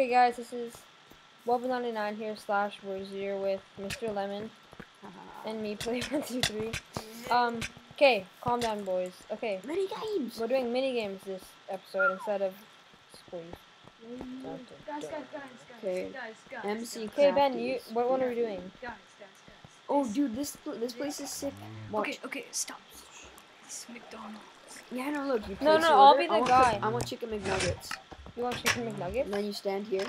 Okay, guys, this is Wubba99 here / Word Zero with Mr. Lemon and me, Play123. Okay, calm down, boys. Okay, Mini games. we're doing mini games this episode instead of squeeze. Guys. Okay. MC Okay, Ben, Crafties. what one are we doing? Guys. Oh, dude, this place is sick. Watch. Okay, stop. It's McDonald's. Yeah, no, look. You No, place no, your I'll order. be the I want guy. I want chicken McNuggets. You want chicken McNuggets? And then you stand here.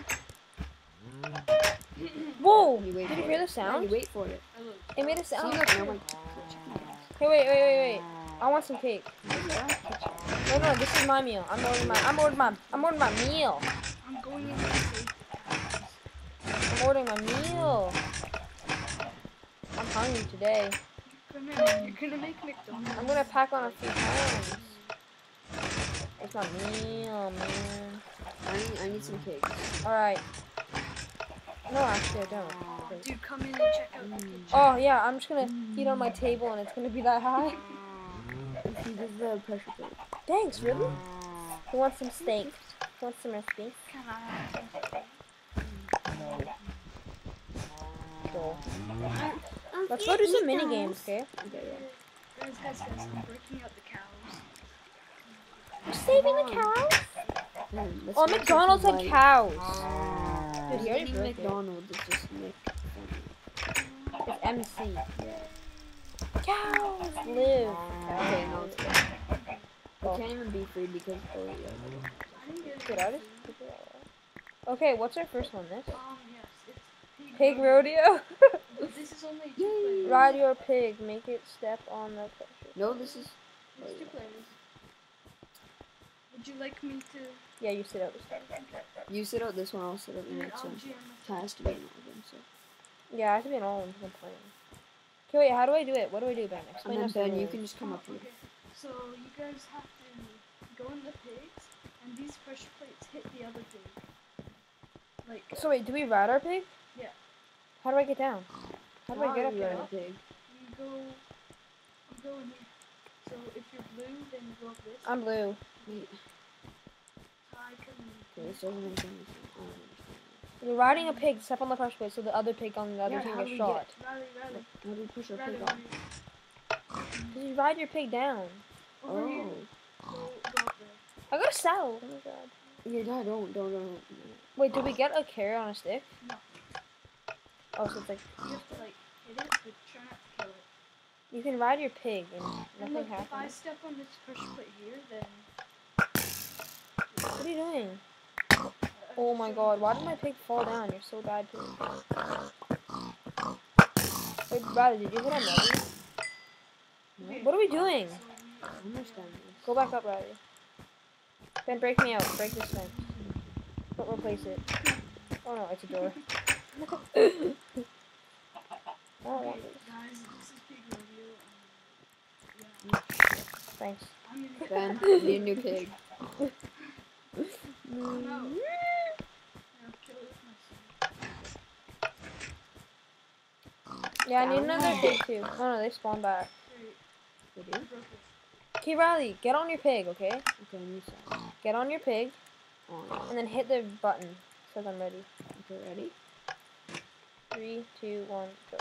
Whoa! And you wait Did you for hear the it. sound? Yeah, you wait for it. It made a See, sound. look, and I'm like, chicken nuggets. Hey, wait. I want some cake. No, this is my meal. I'm ordering my meal. I'm going in to I'm ordering my meal. I'm hungry today. You're gonna make McDonald's. I'm gonna pack on a few pounds. It's my meal, man. I need some cake. Alright. No, actually, I don't. Dude, come in and check out the kitchen. Oh, yeah, I'm just gonna eat on my table and it's gonna be that high. This is the pressure plate. Thanks, really? Who wants some steak? Who wants some recipe? Can I have Cool. Let's go do some mini games, okay? Guys, I'm breaking out the cows. You're saving the cows? Let's Oh, make McDonald's had something cows. light. Dude, he already Eating broke it. McDonald's is just Nick. It's MC. Cows live. Okay, no, it's good. Oh. It can't even be free because yeah. Get out of here. Okay, what's our first one? This? Yes, it's Pig rodeo? This is only 2 players. Ride your pig. Make it step on the pressure. No, this is. It's 2 players. Would you like me to? Yeah, you sit out this time. You sit out this one, I'll sit out the next one. It has to be in all of them, so. Yeah, I have to be in all of them because I'm playing. Okay, wait, how do I do it? What do I do, Ben? Explain And us then the Ben, you rules. can just come up here. Okay, so you guys have to go in the pigs, and these pressure plates hit the other pig. Like, So wait, do we ride our pig? Yeah. How do I get down? How do I get up you there? ride a pig? you go in here. So if you're blue, then you go up this. I'm blue. Wait, I can. okay, this doesn't make sense. I don't understand. You're riding a pig, step on the pressure plate so the other pig on the other Yeah, team how gets do we shot. Riley. How do we push our Riley, pig off? You ride your pig down. Over here. Oh. Go up there. I got a saddle. Oh my god. Yeah, don't. Wait, did we get a carrot on a stick? No. Oh, so it's like, You have to like hit it, but try not to kill it. you can ride your pig and And nothing look, if I happens. step on this pressure plate here, then. What are you doing? Oh my god, why did my pig fall down? You're so bad too. Wait, brother, did you hit him ready? Okay. What are we doing? I understand this. Go back up, Riley. Ben, break me out. Break this fence. Don't replace it. Oh no, it's a door. I don't want this. Guys, this is Pig Rodeo, and yeah, Thanks. I'm gonna Ben, I need a new pig. come out. I'll kill it with my sword. Yeah, I need another pig too. Oh no, they spawn back. They do? I broke it. Okay, Riley, get on your pig, okay? Okay, new side. Get on your pig, On. and then hit the button. Says I'm ready. Okay, ready? 3, 2, 1, go.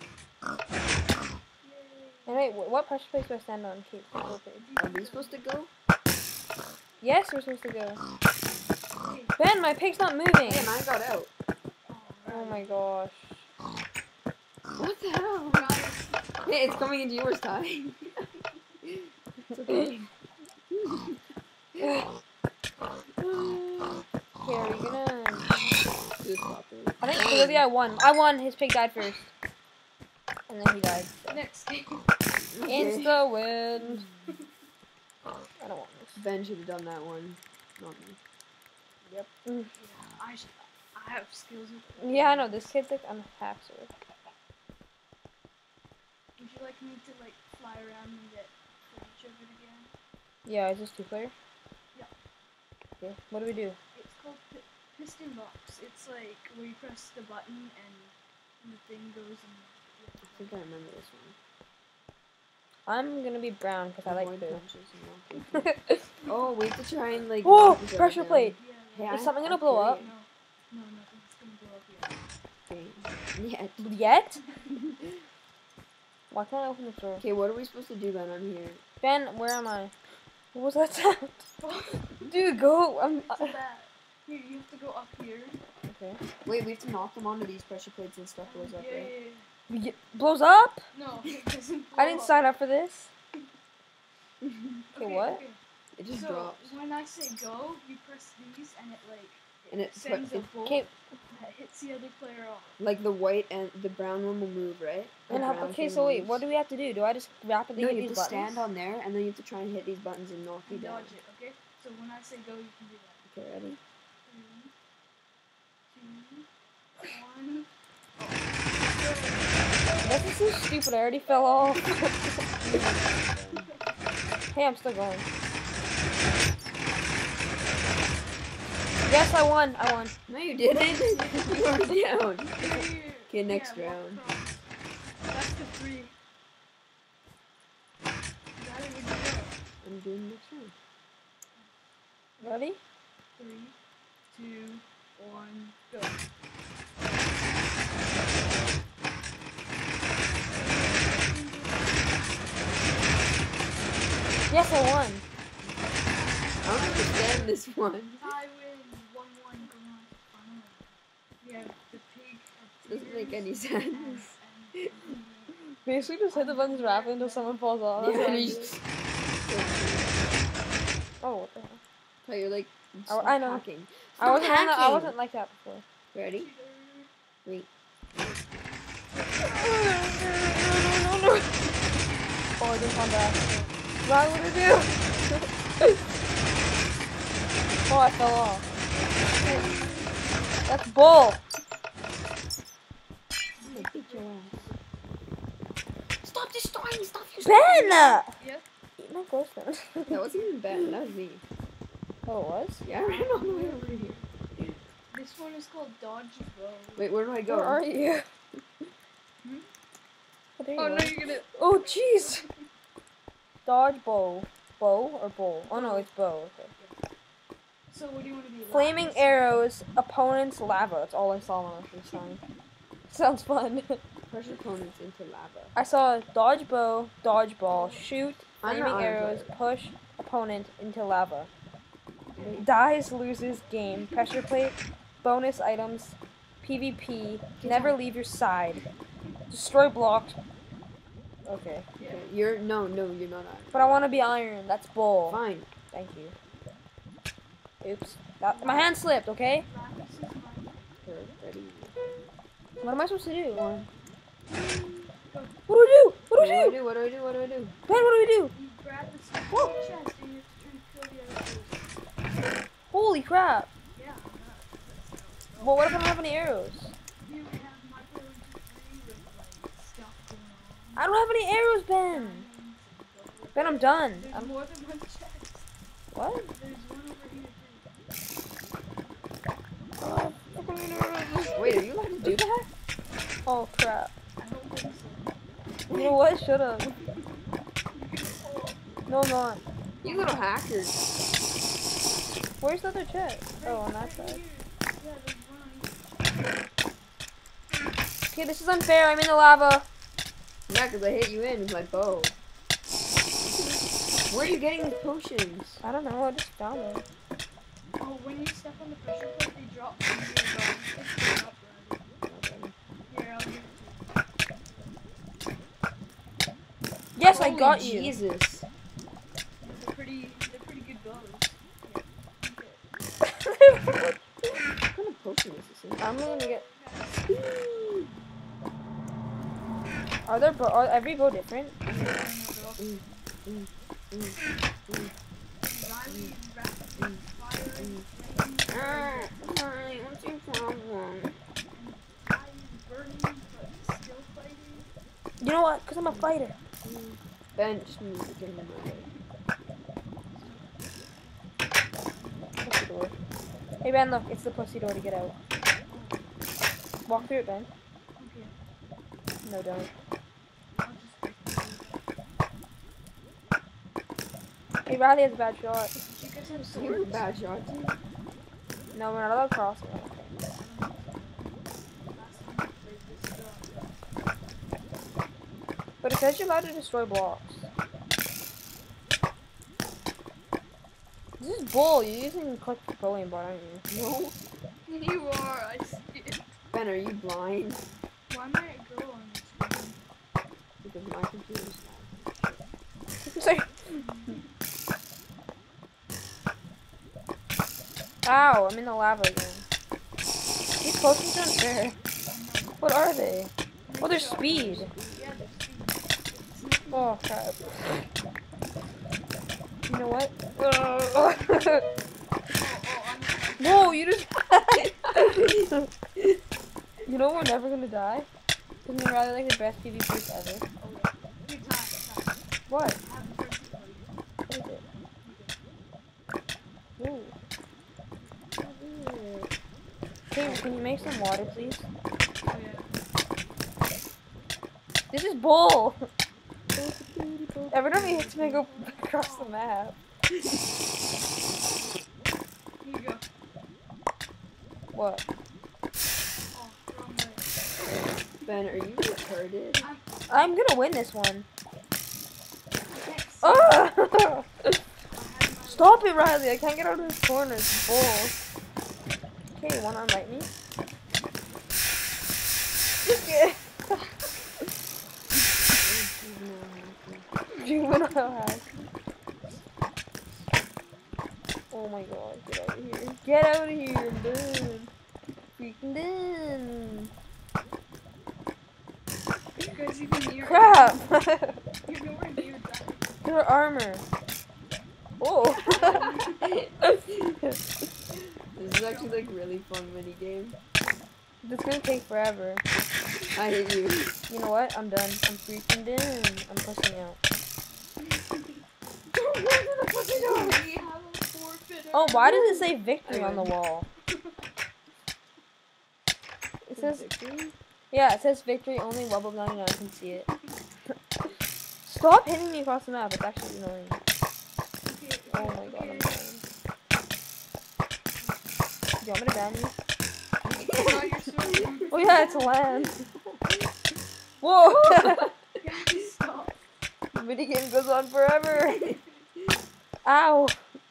And wait, what pressure plate do I stand on? Okay, go pig. Are we supposed to go? Yes, we're supposed to go. Ben, my pig's not moving. Hey, mine got out. Oh my gosh. What the hell? Hey, it's coming into yours, Ty. It's okay. Okay, are we gonna... Do this properly. I think clearly I won. I won. His pig died first. And then he died. So. Next game. It's the win. I don't want this. Ben should have done that one. Not me. Yep. I have skills with Yeah, I know. This kid's like, I'm a hacker. Would you like me to like fly around and get footage of it again? Yeah, is this 2-player? Yeah. Okay, what do we do? It's called piston box. It's like where you press the button and the thing goes and. I think I remember this one. I'm gonna be brown because I like Avoid blue. punches and walk. Oh, we have to try and like. Whoa! knock each other Pressure down. plate! Yeah. Hey, Is something gonna blow up? No. No, nothing's gonna blow up yet. Okay. Yet? Why can't I open the door? Okay, what are we supposed to do then? I'm here. Ben, where am I? What was that sound? Dude, go. So that here, you have to go up here. Okay. Wait, we have to knock them onto these pressure plates and stuff blows up, Yeah, right? yeah, Blows up? yeah. No, it doesn't. I blow didn't up. sign up for this. Okay, what? Okay. It just So drops. when I say go, you press these, and it like And it sends a bolt Okay. that hits the other player off. Like the white and the brown one will move, right? The brown Okay, thing so wait, moves. what do we have to do? Do I just rapidly No, hit you these have to buttons? stand on there, and then you have to try and hit these buttons and knock you And down. dodge it, okay? So when I say go, you can do that. Okay, ready? 3, 2, 1. This is so stupid, I already fell off. Hey, I'm still going. Yes, I won. I won. No, you didn't. You were down. Okay, next Yeah, walk round. across. That's the 3. Got it, where'd you go? I'm doing next round. Ready? 3, 2, 1, go. Yes, I won. I don't understand this one. I win 1-1 going on to the final round. We have the pig. Doesn't make any sense. Basically, just hit the buttons rapidly until someone falls off. That's Yeah, what I and you do. just... Oh, what the hell? Oh, you're like... I know. Hacking. I wasn't. hacking. I wasn't like that before. Ready? Wait. No. Oh, I didn't come back. What would I do? Oh, I fell off. That's bull. I'm gonna beat your ass. Stop destroying stuff! Ben! Yep. Eat my ghost then. That wasn't even Ben, that was me. Oh, it was? Yeah, I ran all the way over here. This one is called Dodge Row. Wait, where do I go? Where are you? Hmm? Oh, there you Oh are. no, you're gonna. Oh, jeez. Dodge bow. Bow or bowl? Oh, no, it's bow. Okay. So what do you want to be? Flaming Last? arrows, opponent's lava. That's all I saw when I was first time. Sounds fun. Push opponents into lava. I saw dodge bow, dodge ball, shoot, I'm flaming not arrows, player. push opponent into lava. Dies, loses, game, pressure plate, bonus items, PvP, never leave your side, destroy blocks. Okay. Yeah. Okay, you're no, you're not iron. But I want to be iron. That's bull. Fine. Thank you. Oops. My hand slipped, okay? Last is mine. Ready? What am I supposed to do? One. What do I do? What do I do? What do I do? What do I do? Ben, what do we do? You grab the small chest and you have to try to kill the other person. Holy crap. Yeah. Well, what if I don't have any arrows? You have my 4 2 3 with like stuff going on. I don't have any arrows, Ben. Diamonds and gold. Ben, I'm done. There's more than one chest. What? There's one over here Wait, are you allowed to do that? Oh, crap. too. I don't think so. You know what? Shut up. No, I'm not. You little hacker. Where's the other chest? Oh, on that side. Yeah, there's one on each. Okay, this is unfair. I'm in the lava. Yeah, because I hit you in with my bow. Where are you getting the potions? I don't know. I just found it. Oh, when you step on the pressure plate, they drop from your body. It's going up, right? Here, I'll give it to you. Yes, I Holy got you. Jesus. They're pretty good bows. What kind of potion is this in? I'm gonna get. Are every bow different? What's your problem? You know what? Because I'm a fighter. Ben just needs to get in my way. Pussy door. Hey, Ben, look. It's the pussy door to get out. Walk through it, Ben. No, don't. Hey, Riley has a bad shot. You're a bad shot, too. No, we're not allowed crossing. says you're allowed to destroy blocks. This is bull. You're using click petroleum bar, aren't you? No. You are, I see it. Ben, are you blind? Why am I a girl on the screen? Because my computer's not. Sorry. Ow, I'm in the lava again. These potions are unfair. What are they? Oh, they're speed. Yeah, they're speed. Oh, crap. You know what? Whoa, you just... You know we're never gonna die? Isn't it rather like the best PvPs ever? Okay, time. What? I have the first one. What is it? Ooh. Hey, can you make some water, please? Oh, yeah. This is bull! Every time he hits me, I go across the map. Here you go. What? Oh, wrong way. Ben, are you retarded? I'm gonna win this one. Thanks. Oh! Stop it, Riley! I can't get out of this corner. It's bull. Okay, wanna unlight me? Juvenile hack. Oh my god, get out of here. Get out of here, I'm done. Freaking done. You guys even near Crap! You're nowhere near that. Your armor. Oh. This is actually like really fun mini game. It's gonna take forever. I hate you. You know what? I'm done. I'm freaking done. I'm pushing out. We have a forfeiter. Oh, why does it say victory on the wall? It says, yeah, it says victory, only Wubble 99 can see it. Stop hitting me across the map, it's actually annoying. Okay, Oh my god, I'm dying. Do you want me to ban you? Oh yeah, it's land. Whoa! Guys, stop. The minigame goes on forever. Ow!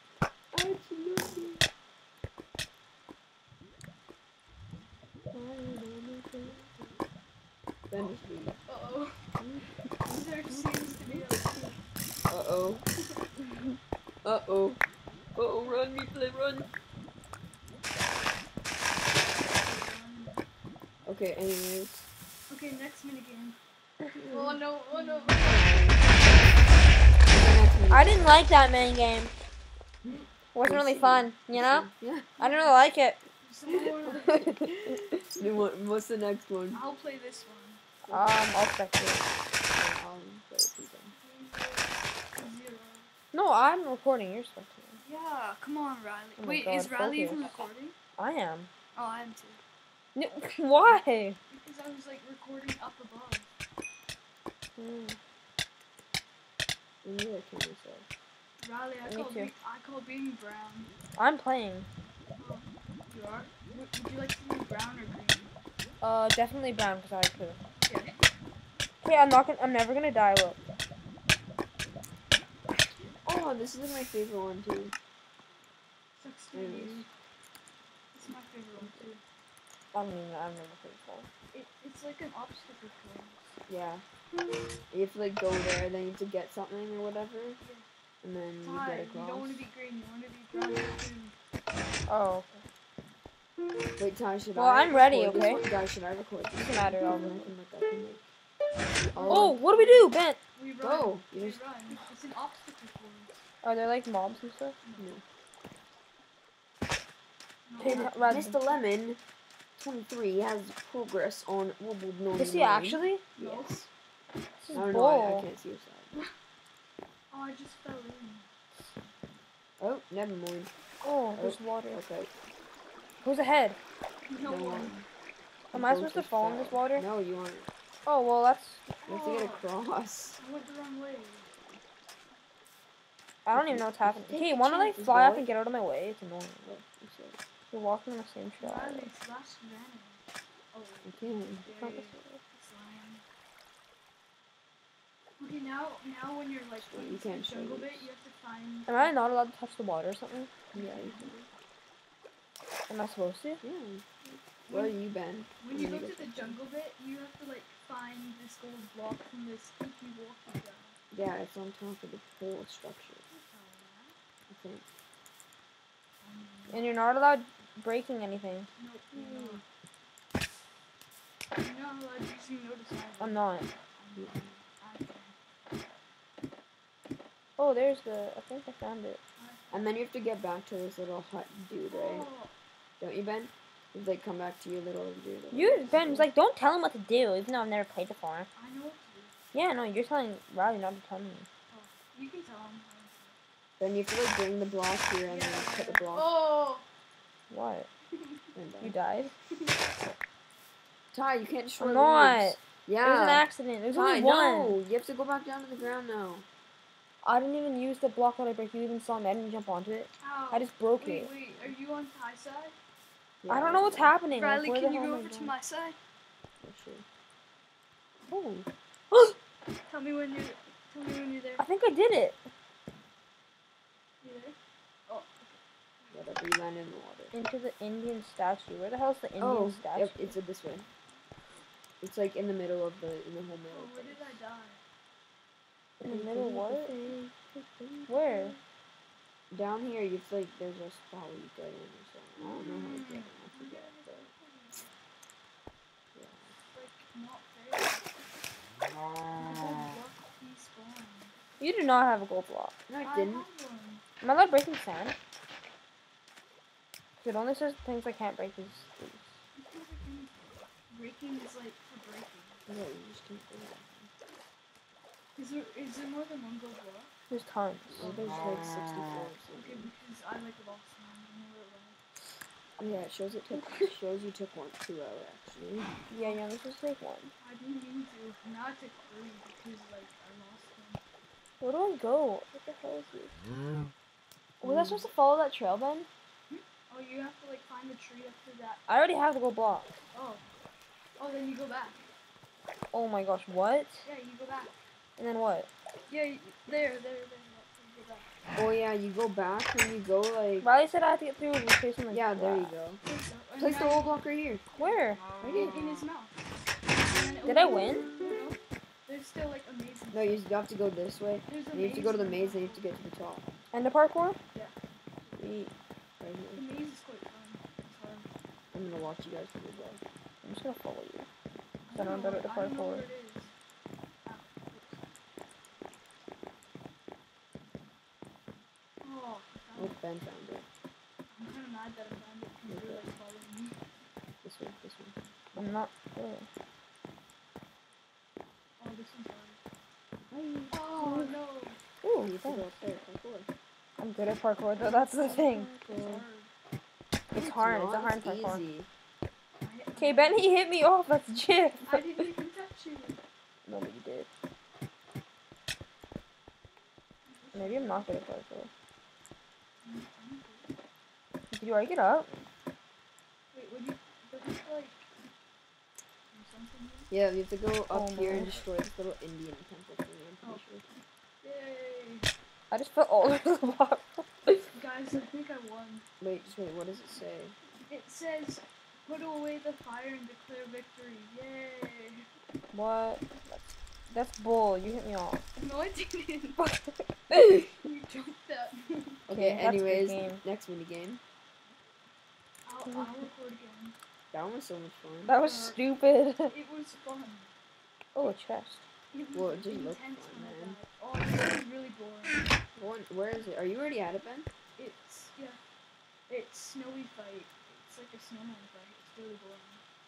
Ben is weak. Uh-oh. There seems to be a... Uh-oh. Uh-oh. Uh-oh, run, replay, run. Okay, anyways. Okay, next minigame. Oh no, oh no. I didn't like that minigame. It wasn't really fun, you know? Yeah. I didn't really like it. Some more. Then what's the next one? I'll play this one. I'll spectate. Zero. No, I'm recording. You're spectating. Yeah, come on, Riley. Oh my Wait, God, is Riley focus. even recording? I am. Oh, I am too. No, why? Because I was like recording up above. Riley, Me too. I call being brown. I'm playing. Oh, you are? Would you like to be brown or green? Definitely brown because I could. Okay. Okay, I'm never gonna die. Look. Oh, this is like my favorite one too. Sucks to be you. It's my favorite one too. I don't even know. I've never played before. It's like an obstacle course. Yeah. You have to like go there, then you have to get something or whatever, and then you Fine, get you across. don't want to be green, you want to be brown too. Oh. Wait, Ty, should Well, I I'm ready, record this okay? one? Guys, should I record this? Doesn't matter. I'll one? Oh, what do we do, Ben? We run. Go. We You just run. It's an obstacle course. Are there like mobs and stuff? No. Okay, Rad, Mr. Lemon 23 has progress on Wobble 99. is he actually? Yes. This I is don't know. I bull. can't see your side. Oh, I just fell in. Oh, never mind. Oh, there's water. Okay. Who's ahead? No one. Am I supposed to fall in this water? No, you aren't. Oh, well, that's... You have to get across. I went the wrong way. I don't even know what's happening. Take Okay, you a want to, like, chance, fly up boy. and get out of my way? It's annoying. Oh, I'm sorry. You're walking on the same shot. Riley slash vanity. Oh, I can't. yeah, slime. Okay, now when you're like You going to the can't show jungle this. bit, you have to find. Am I not allowed to touch the water or something? Yeah, you can. Am I supposed to? Yeah. Where are you, Ben? When you go to the jungle bit, you have to like find this gold block from this spooky walkie guy. Yeah, it's on top of the whole structure. I think. And you're not allowed breaking anything. Nope, you're not. You're not allowed using notice either. I'm not. Okay. Oh, there's the. I think I found it. And then you have to get back to this little hut dude, right? Oh, Don't you, Ben? If they come back to your little dude. You, Ben's like, don't tell him what to do, even though I've never played before. I know what to do. Yeah, no, you're telling Riley not to tell me. Oh, you can tell him. Then you have to like bring the block here and then put the block. Oh! What? And You died? Ty, you can't destroy I'm not. leaves. Yeah. It was an accident. There's Ty, only one. no. You have to go back down to the ground now. I didn't even use the block that I break. You even saw me. I didn't jump onto it. Ow. I just broke it. Wait, are you on Ty's side? I don't know what's happening. Riley, like, where can the you hell go am I over to going? my side? Oh. Tell me when you're there. I think I did it. You there? Oh. Whatever, you land in the water. Into the Indian statue. Where the hell's the Indian statue? Yep, it's this way. It's like in the middle of the whole middle. Oh, where did I die? In the middle what? Where? Down here, you have to, like, there's a spot where you get in or something. I don't know how to get in, I forget, but... Yeah. Like, not fair. Despawn. You do not have a gold block. No, I I have didn't. one. Am I allowed breaking sand? 'Cause it only says things I can't break is these. Breaking is like for breaking. Yeah, you just can't do that. Is there more than one gold block? There's tons. Oh, there's like 64 or Okay, something. because I like lost one. I know where it was. Yeah, it shows you took two out, actually. Yeah, you only supposed to take one. I didn't mean to. Now I took 3 because like I lost one. Where do I go? What the hell is this? Was I supposed to follow that trail, Ben? Oh, you have to like find the tree after that. I already have the gold block. Oh. Oh, then you go back. Oh my gosh, what? Yeah, you go back. And then what? Yeah, there. You go back. Oh yeah, you go back and you go like... Riley said I had to get through with chasing the Yeah, there you grass. go. And Place the now whole block right here. Where? in his mouth. And then Did I over- win? No. There's still like amazing. No, you have to go this way. There's And you have to go to the amazing- maze and you have to get to the top. And the parkour? Yeah. Sweet. Right The here. maze is quite fun. It's hard. I'm gonna watch you guys for the block. I'm just gonna follow you. 'Cause I know I'm better at the I don't know parkour. where it is. Oh, Oh, Ben found it. I'm kind of mad that I found it because you're like following me. This one, this one. I'm not there. Oh, this one's hard. Oh no. Ooh, You have to go thanks. up there, parkour. I'm good at parkour though, that's the thing. It's hard. It's hard, it's a not, hard it's parkour. easy. Okay, Ben, he hit me off, that's Jif. I didn't even touch you. No, but you did. Maybe I'm not good at parkour. Did you already get up? Wait, would you like do something here? Yeah, you have to go up Oh, here no. and destroy this little Indian temple thing, I'm pretty sure. Yay! I just fell all over the block. Guys, I think I won. Wait, just wait, what does it say? It says, put away the fire and declare victory. Yay! What? That's bull, you hit me off. No, I didn't. You jumped that. Okay, that's a good anyways, game. next minigame. I'll record again. That one was so much fun. That was stupid. It was fun. Oh, a chest. It was Well, it just looked intense fun, when I man. died. Oh, it was really boring. Where is it? Are you already at it, Ben? It's, yeah. It's snowy fight. It's like a snowman fight. It's really boring.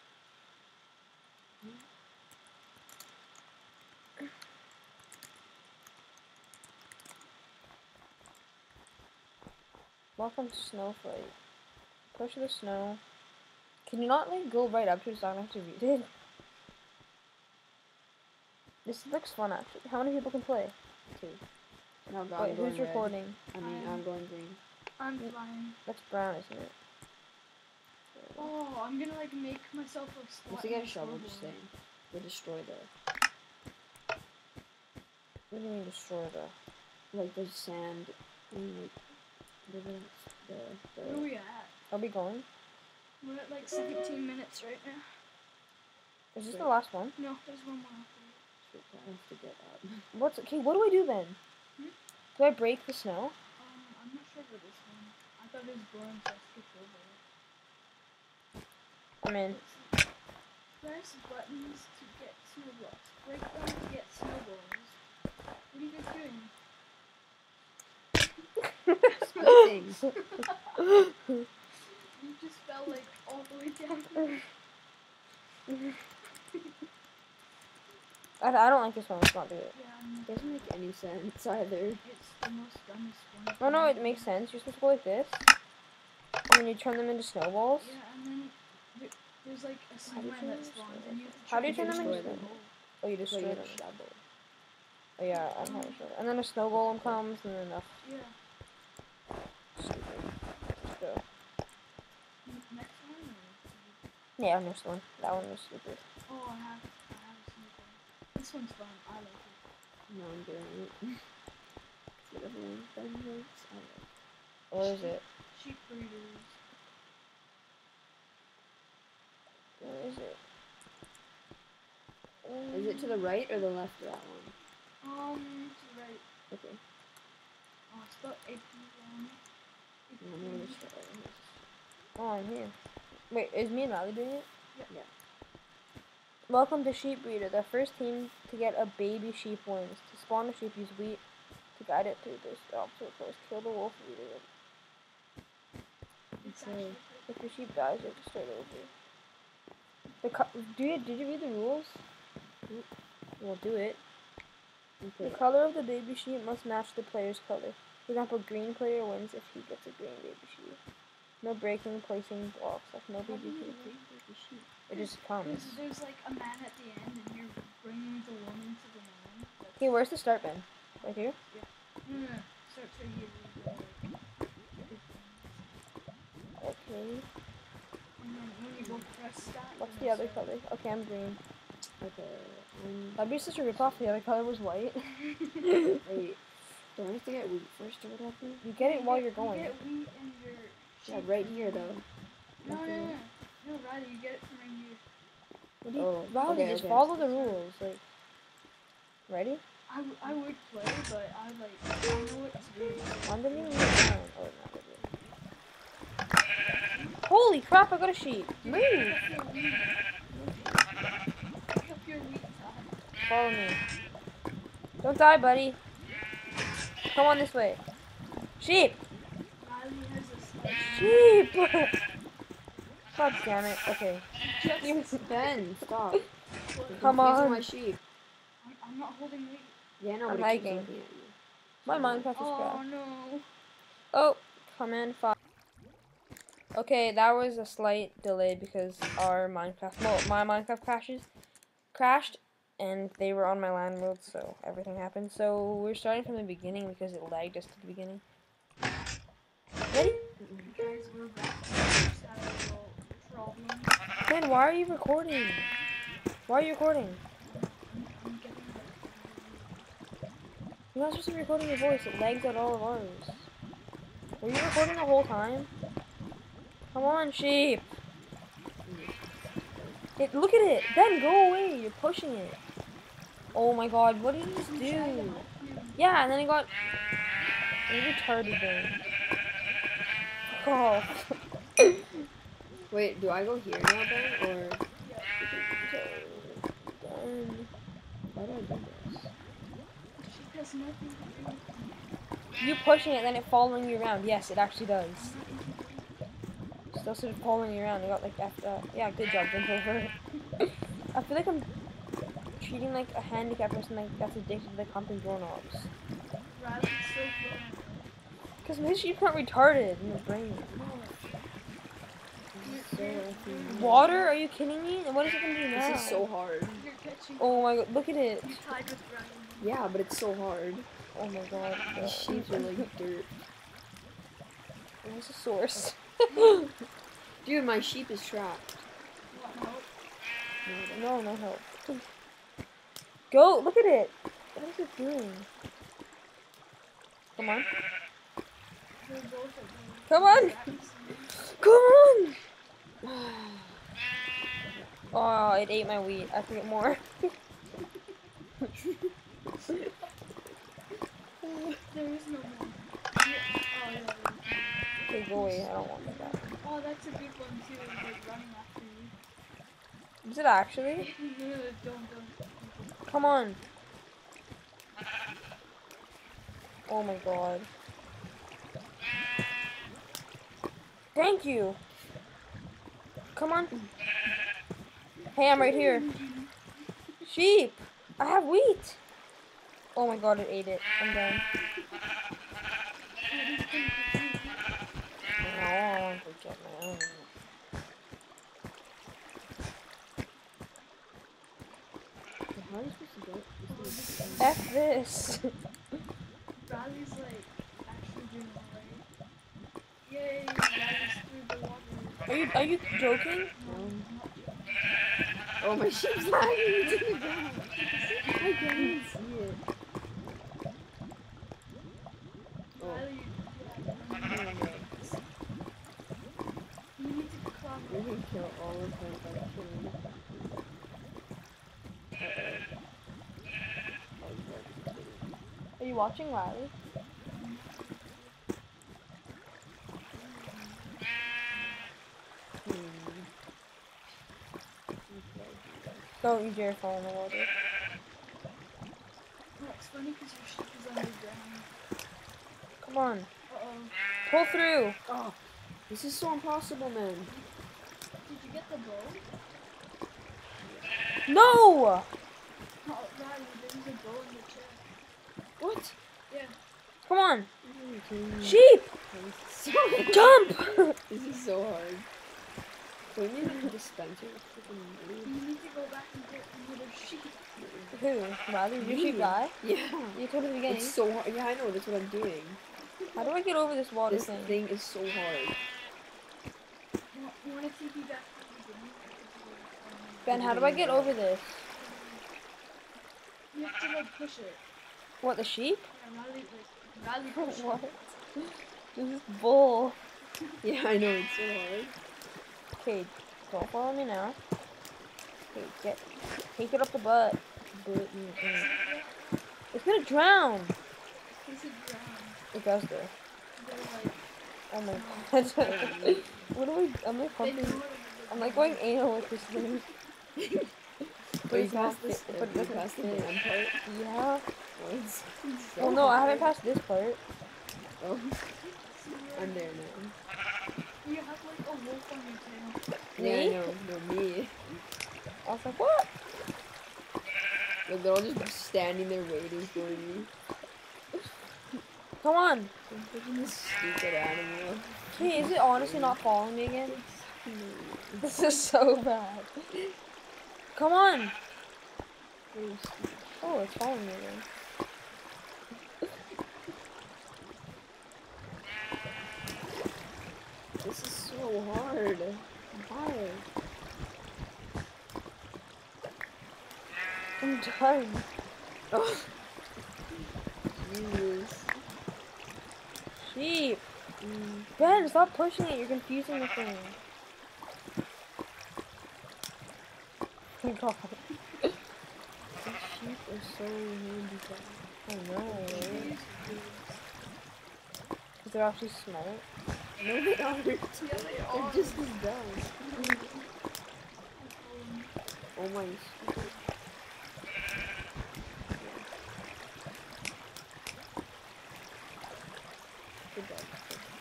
Welcome to Snow Fight. Push the snow. Can you not like go right up to it so I don't have to read it? This looks fun actually. How many people can play? 2. No, I'm Wait, going who's red. recording? I mean, I'm going green. I'm flying. That's brown, isn't it? Oh, I'm gonna like make myself a spot. Once you in get a the shovel, scoreboard. just saying. We'll destroy the... What do you mean destroy the? Like the sand and like the Where are we at? Are we going? We're at like 17 minutes right now. Is this the last one? No, there's one more. shit, I have to get up. What's okay? What do I do then? Hmm? Do I break the snow? I'm not sure for this one. I thought it was boring, so I skipped over it. I'm in. Press buttons to get snowballs. Break them to get snowballs. What are you guys doing? Things. You just fell like all the way down. I don't like this one. Let's not do it. Yeah, It doesn't make any sense either. it's the most dumbest one. Oh no, it makes sense. You're supposed to go like this, and then you turn them into snowballs. Yeah, and then there's like a snowman that spawns, and you have to How do you try turn to them destroy into- the hole. Oh, you destroy Like them. a shovel. Oh yeah, I'm not sure. And then a snow golem comes, and then enough. Yeah. Stupid. Let's go. Next one? Or? Yeah, next one. That one was stupid. Oh, I have a snowball. This one's fun. I like it. No, I'm doing it. Whatever one vengeance. I like. Where is it? Sheep breeders. Where is it? Is it to the right or the left of that one? To the right. Okay. Oh, it's about 8 one. No, I'm gonna just Oh, I'm here. Wait, is me and Riley doing it? Yeah. Welcome to Sheep Breeder. The first team to get a baby sheep wins. To spawn a sheep, use wheat to guide it through this obstacle course. Kill the wolf leader. It's So, actually If your sheep dies, you have to start over. Did you read the rules? We'll do it. okay. The color of the baby sheep must match the player's color. For example, green player wins if he gets a green baby sheep. No breaking, placing blocks. Like no How do baby you sheep. break the sheep? It just comes. There's like a man at the end, and you're bringing the woman to the man. Okay, where's the start bin? Right here? No. Starts right here. Okay. And then when you go press that. What's then the it other starts. color? Okay, I'm green. Okay. That'd be such a ripoff if the other color was white. Wait. Do I have to get wheat first or whatever? You get it while you're You going. get wheat in your Yeah, sheep right from- here though. No, Riley, you get it from right here. What do you, Oh, Riley, okay, just okay. follow the rules. Like, ready? I would play, but I know what to do. On the new one. Oh, not the new. Holy crap! I got a sheep. Move. Pick up your wheat, Todd. Follow me. Don't die, buddy. Come on this way. Sheep. Riley has a slice. Sheep. God damn it. Okay. Ben, stop. Come You're confusing on. my sheep. I'm not holding wheat. Yeah, no, I'm but it keeps hiking. looking at you. My Minecraft is Oh crap. no. Oh, command 5. Okay, that was a slight delay because our Minecraft, well, my Minecraft crashed, and they were on my LAN world, so everything happened. So we're starting from the beginning because it lagged us to the beginning. Ready? Guys, we're back. We just had a little problem. Man, why are you recording? Why are you recording? I'm getting You're not supposed to be recording your voice. It lags out all of ours. Were you recording the whole time? Come on, sheep. Look at it. Ben, go away. You're pushing it. Oh my god, what did you just do? Yeah, and then it got... You retarded then. Oh. Wait, do I go here now, Ben, or why do I do this? She has nothing to do with me. You pushing it, then it following you around. Yes, it actually does. Still sort of following you around. I got like effed up. Yeah, good job, jump over. I feel like I'm treating like a handicapped person like that's addicted to the company doorknobs. Riley's so good. Because my sheep aren't retarded in the brain. Water? Are you kidding me? And what is it gonna do now? This is so hard. You're catching. Oh my god, look at it. You're tied with Riley. Yeah, but it's so hard. Oh my god. These sheep are like dirt. Where's the source? Dude, my sheep is trapped. Want help? No help. Go, look at it. What is it doing? Come on. They're both at the Come on! exact same- Come on! Oh, it ate my wheat. I have to get more. There is no more. Yeah. Oh, yeah, there is. Okay, go away. I don't want that. Oh, that's a good one too. Like running after you. Is it actually? No, don't. Come on. Oh my god. Thank you. Come on. Hey, I'm right here. Sheep. I have wheat. Oh my god, it ate it. I'm done. No, I want to get my own. How are you supposed to get? F this. Riley's like actually doing alright. Yay, Riley's through the water. Are you joking? Oh, my sheep's lagging to the ground. I can't even see it. Oh, Riley, yeah, you need to climb we can kill all of them by killing. Are you watching Riley? Don't you dare fall in the water. Oh, it's funny because your sheep is underground. Come on. Uh-oh. Pull through. Oh, this is so impossible, man. Did you get the bow? No! Oh, Riley, there's a bow in the chair. What? Yeah. Come on. Sheep. Sheep! So Jump! this is so hard. We need a dispenser. You need to go back and get another sheep. Who? Riley, did your sheep die? Yeah. You told me at the beginning. It's so hard. Yeah, I know. That's what I'm doing. How do I get over this water This thing? thing is so hard. You want to take you back to the beginning? Ben, how do I get over this? You have to like push it. What, the sheep? Yeah, Riley push What? it. This is bull. Yeah, I know. It's so hard. Okay, don't follow me now. Okay, take it up the butt. It's gonna drown. Is it drown? It does though. They're like, Oh my god. What do we? I'm like they know pumping. what I'm like going anal with this thing. But you it's not passed this. fit- But it you doesn't passed the fit. damn part. Yeah. Oh, it's so Well, no, I hard. haven't passed this part. Oh, I'm there now. you have like a wolf on your tail. Yeah, I Me? know. No, me. I was like, what? Like, they're all just standing there waiting for me. Come on. I'm freaking this stupid animal. Okay, is it honestly not following me again? This is so bad. Come on. Oh, it's following me again. This is so hard. Why? I'm done. Oh. Jesus. Sheep. Ben, stop pushing it. You're confusing the thing. Oh god. These sheep are so handicapped. I know. Because they're actually smart. No, they aren't. Yeah, they They're are. just as dumb. Oh my stupid. Good job.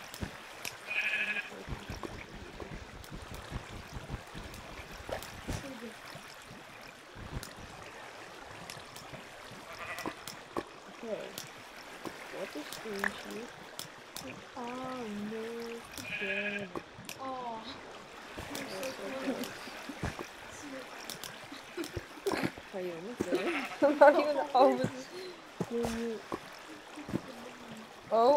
Okay. What is screen sheet? Oh no, again. Oh, you're so close. Are you almost there? I'm not even over this. Oh,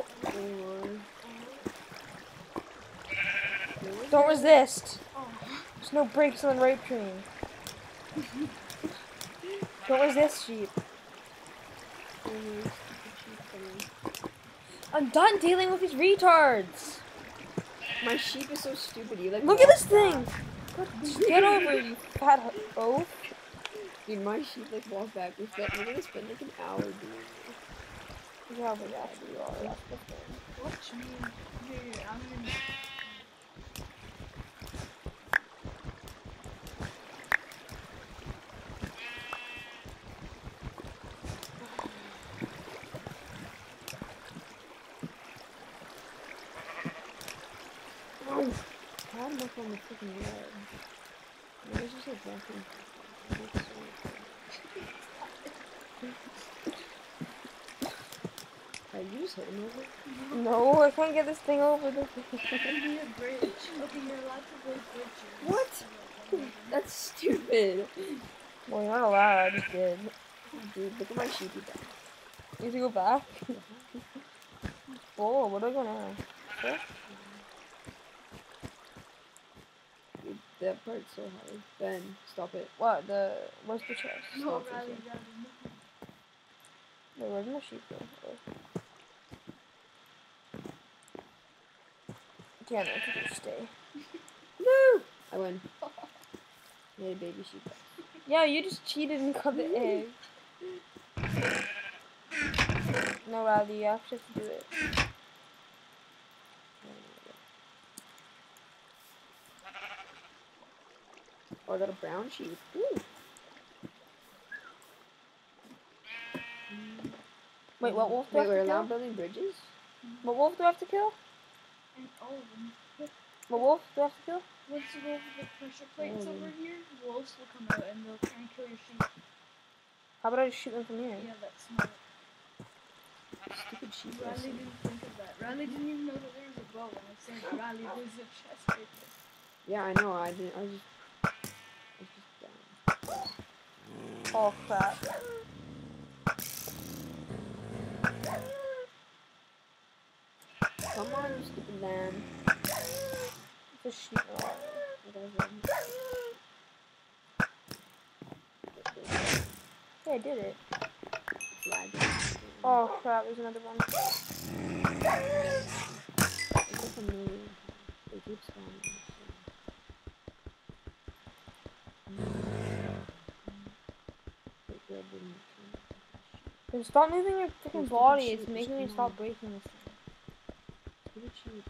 don't resist. Oh, There's no brakes on the rape train. Don't resist, sheep. I'm done dealing with these retards. My sheep is so stupid. You like. Look at walk this thing. back. Just get over it, you fat oaf. Dude, my sheep like walk back. We're gonna spend like an hour doing this. Yeah, we actually are. That's the thing. Watch me. Here, I'm gonna. Oh, God, I'm up on the freaking ledge. I was just like walking. Are you just hit him over? No, I can't get this thing over the It'll be a bridge. Okay, you're allowed to build bridges. What? That's stupid. Well, you're not allowed, I just did. Dude, look at my sheepy back. You have to go back? Oh, what do I go now? Sure? Dude, that part's so hard. Ben, stop it. What, where's the chest? No, Stop Riley, this. Riley, no. Wait, where's my sheep go? Oh. Damn it, I could just stay. No! I win. Hey, baby sheep. Yeah, you just cheated and got the egg. No, Riley, you have to do it. Oh, I got a brown sheep. Ooh. Wait, what wolf do I Wait, have we're to allowed kill? building bridges? What wolf do I have to kill? And all of them. What wolf do I have to kill? Once you go over the pressure plates Oh. over here, wolves will come out and they'll try and kill your sheep. How about I just shoot them from here? Yeah, that's smart. Stupid sheep. Riley lesson. didn't think of that. Riley didn't even know that there was a bow. And I said, Riley, there's a chest right there. Yeah, I know. I didn't. I was just down. Oh crap. Come on, you stupid lamb. It's a sheep. Hey, I did it. Oh crap, there's another one. They keep spawning. Then stop moving your freaking body. It's making me stop breaking this thing.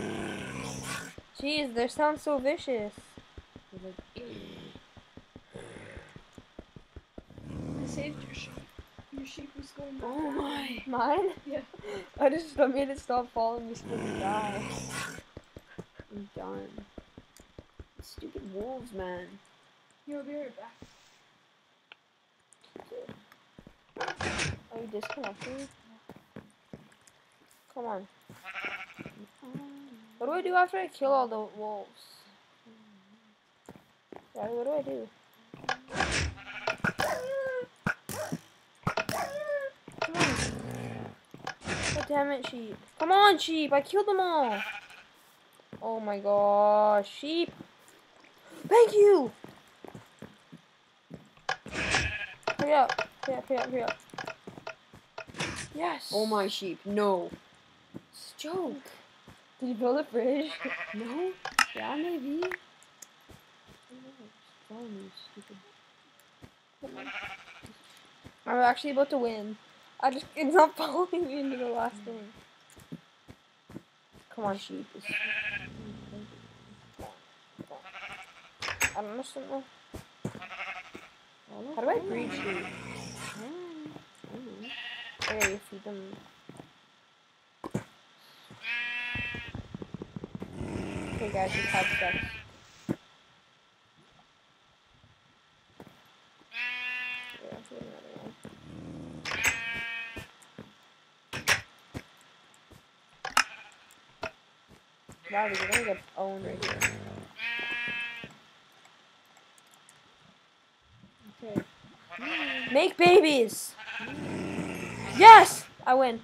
Jeez, they sound so vicious. I saved your sheep. Your sheep was going back. Oh my! Mine? Yeah. I made it stop following me so it would die. I'm done. Stupid wolves, man. You'll be right back. Are you disconnecting? Come on. What do I do after I kill all the wolves? Daddy, what do I do? Come on. God damn it, sheep. Come on, sheep. I killed them all. Oh my gosh, sheep. Thank you. Hurry up. Hurry up, hurry up, hurry up. Yes. Oh my sheep, no. It's a joke. Did you build a bridge? No? Yeah, maybe. Follow me, stupid. I'm actually about to win. It's not following me into the last thing. Come on, sheep. I don't understand though. How do I breed sheep? Okay, you feed them. Okay guys, just have sex. Yeah, feed another one. Wow, we're gonna get owned right here. Okay. Make babies! Yes! I win.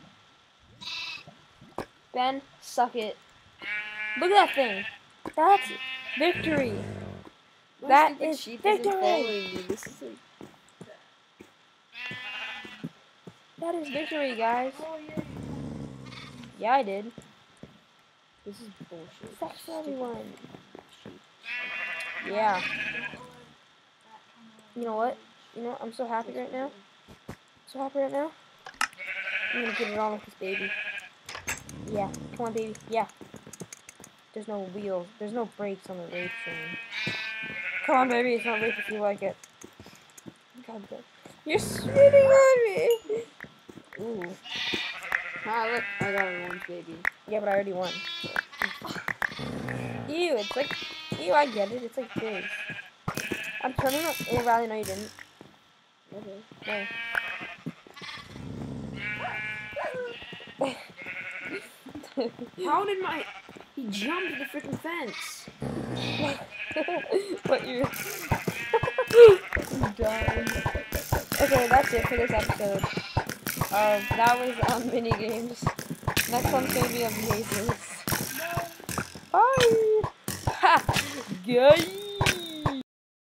Ben, suck it. Look at that thing. That's victory. My That stupid is sheep isn't victory. following me. This is like... That is victory, guys. Oh, yeah. Yeah, I did. This is bullshit. Sex for everyone. Sheep. Yeah. Don't let that You know what? You know what? I'm so happy right now. So happy right now. I'm gonna get it on with this baby. Yeah. Come on, baby. Yeah. There's no wheels. There's no brakes on the race train. Come on, baby. It's not race if you like it. God, you're spitting on me. Ooh. Ah, look, I got it once, baby. Yeah, but I already won. Ew, it's like... Ew, I get it. It's like this. I'm turning up... Oh, Riley, no, you didn't. Okay. No. How did my... He jumped the freaking fence. But you're... dying. Okay, that's it for this episode. That was mini games. Next one's gonna be of mazes. Bye. Ha! Gay.